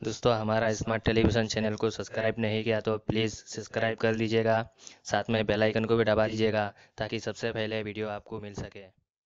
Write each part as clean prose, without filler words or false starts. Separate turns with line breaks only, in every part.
दोस्तों हमारा smart television channel को सब्सक्राइब नहीं किया तो प्लीज़ सब्सक्राइब कर लीजिएगा। साथ में बेल आइकन को भी दबा दीजिएगा ताकि सबसे पहले वीडियो आपको मिल सके।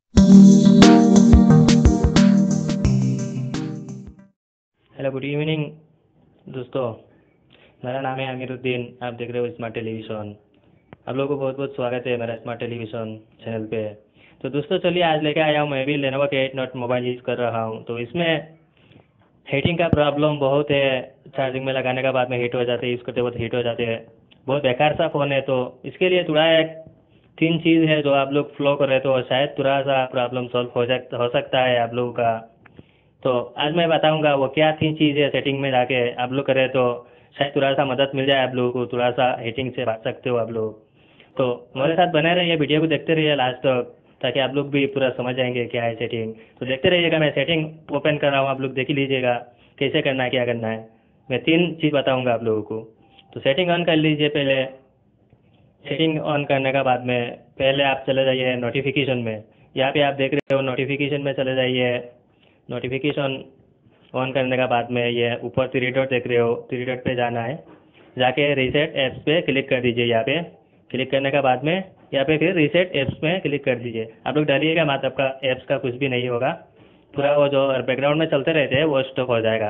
हेलो, गुड इवनिंग दोस्तों। मेरा नाम है अमीरुद्दीन। आप देख रहे हो स्मार्ट टेलीविज़न। आप लोगों को बहुत बहुत स्वागत है मेरा स्मार्ट टेलीविज़न चैनल पे। तो दोस्तों चलिए, आज लेके आया हूँ, मैं भी लेनोवो के 8 नोट मोबाइल यूज़ कर रहा हूँ। तो इसमें हीटिंग का प्रॉब्लम बहुत है। चार्जिंग में लगाने के बाद में हीट हो जाते हैं, यूज़ करते वक्त हीट हो जाते हैं। बहुत बेकार सा फ़ोन है। तो इसके लिए थोड़ा एक 3 चीज़ है जो आप लोग फॉलो करें तो शायद थोड़ा सा प्रॉब्लम सॉल्व हो सकता है आप लोगों का। तो आज मैं बताऊंगा वो क्या 3 चीज़ है, सेटिंग में जाके आप लोग करें तो शायद थोड़ा सा मदद मिल जाए आप लोगों को, थोड़ा सा हीटिंग से बच सकते हो आप लोग। तो मेरे साथ बने रहिए, वीडियो को देखते रहिए लास्ट तक ताकि आप लोग भी पूरा समझ जाएंगे क्या है सेटिंग। तो देखते रहिएगा, मैं सेटिंग ओपन कर रहा हूँ, आप लोग देख ही लीजिएगा कैसे करना है, क्या करना है। मैं 3 चीज़ बताऊंगा आप लोगों को। तो सेटिंग ऑन कर लीजिए पहले। सेटिंग ऑन करने का बाद में पहले आप चले जाइए नोटिफिकेशन में। यहाँ पे आप देख रहे हो, नोटिफिकेशन में चले जाइए। नोटिफिकेशन ऑन करने का बाद में ये ऊपर 3 डॉट देख रहे हो, 3 डॉट पे जाना है। जाके रीसेट एप्स पे क्लिक कर दीजिए। यहाँ पे क्लिक करने का बाद में यहाँ पे फिर रीसेट एप्स में क्लिक कर दीजिए। आप लोग डरिएगा मत, आपका एप्स का कुछ भी नहीं होगा। पूरा वो जो बैकग्राउंड में चलते रहते हैं वो स्टॉप हो जाएगा।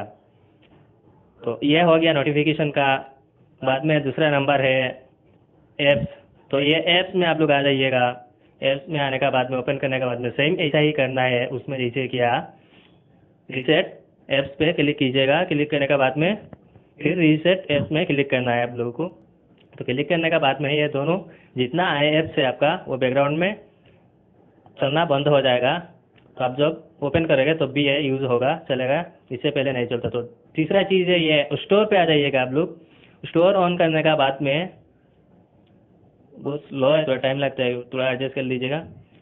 तो ये हो गया नोटिफिकेशन का। बाद में दूसरा नंबर है एप्स। तो ये एप्स में आप लोग आ जाइएगा। एप्स में आने का बाद में ओपन करने के बाद में सेम ऐसा ही करना है। उसमें जैसे किया रीसेट एप्स पे क्लिक कीजिएगा। क्लिक करने के बाद में फिर रीसेट एप्स में क्लिक करना है आप लोगों को। तो क्लिक करने के बाद में ये दोनों जितना आए एप्स है आपका वो बैकग्राउंड में चलना बंद हो जाएगा। तो आप जब ओपन करेंगे तब भी ये यूज़ होगा, चलेगा। इससे पहले नहीं चलता। तो तीसरा चीज़ है ये स्टोर पे आ जाइएगा आप लोग। स्टोर ऑन करने का बाद में बहुत स्लो है, थोड़ा टाइम लगता है, थोड़ा एडजस्ट कर लीजिएगा।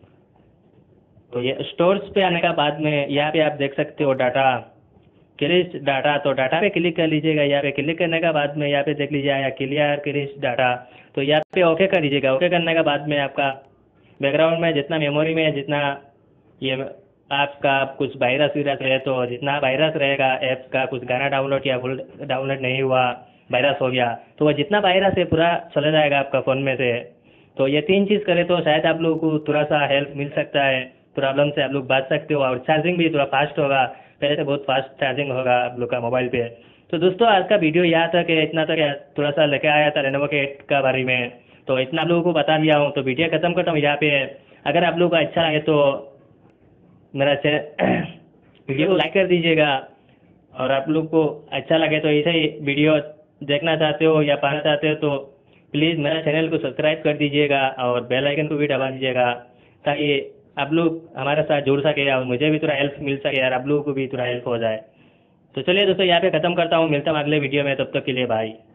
तो ये स्टोर्स पे आने का बाद में यहाँ पे आप देख सकते हो डाटा, क्लियर डाटा। तो डाटा पे क्लिक कर लीजिएगा। यहाँ पे क्लिक करने का बाद में यहाँ पे देख लीजिए आया क्लियर क्लियर डाटा। तो यहाँ पे ओके कर लीजिएगा। ओके करने के बाद में आपका बैकग्राउंड में जितना मेमोरी में जितना ये आपका कुछ वायरस वीरस है, तो जितना वायरस रहेगा ऐप्स का, कुछ गाना डाउनलोड किया फुल डाउनलोड नहीं हुआ, वायरस हो गया, तो वो जितना वायरस है पूरा चला जाएगा आपका फ़ोन में से। तो ये 3 चीज़ करें तो शायद आप लोगों को थोड़ा सा हेल्प मिल सकता है, प्रॉब्लम से आप लोग बच सकते हो। और चार्जिंग भी थोड़ा फास्ट होगा, पहले से बहुत फास्ट चार्जिंग होगा आप लोग का मोबाइल पे। तो दोस्तों आज का वीडियो यहाँ तक है, इतना तक है। थोड़ा सा लेके आया था लेनोवो के 8 का बारे में, तो इतना आप लोगों को बता दिया हूँ। तो वीडियो खत्म करता हूँ यहाँ पे। अगर आप लोगों को अच्छा लगे तो मेरा वीडियो को लाइक कर दीजिएगा। और आप लोग को अच्छा लगे तो ऐसे ही वीडियो देखना चाहते हो या पाना चाहते हो तो प्लीज़ मेरा चैनल को सब्सक्राइब कर दीजिएगा और बेल आइकन को भी दबा दीजिएगा ताकि आप लोग हमारे साथ जुड़ सके और मुझे भी थोड़ा हेल्प मिल सके और आप लोगों को भी थोड़ा हेल्प हो जाए। तो चलिए दोस्तों, यहाँ पे ख़त्म करता हूँ। मिलता हूँ अगले वीडियो में, तब तक के लिए बाय।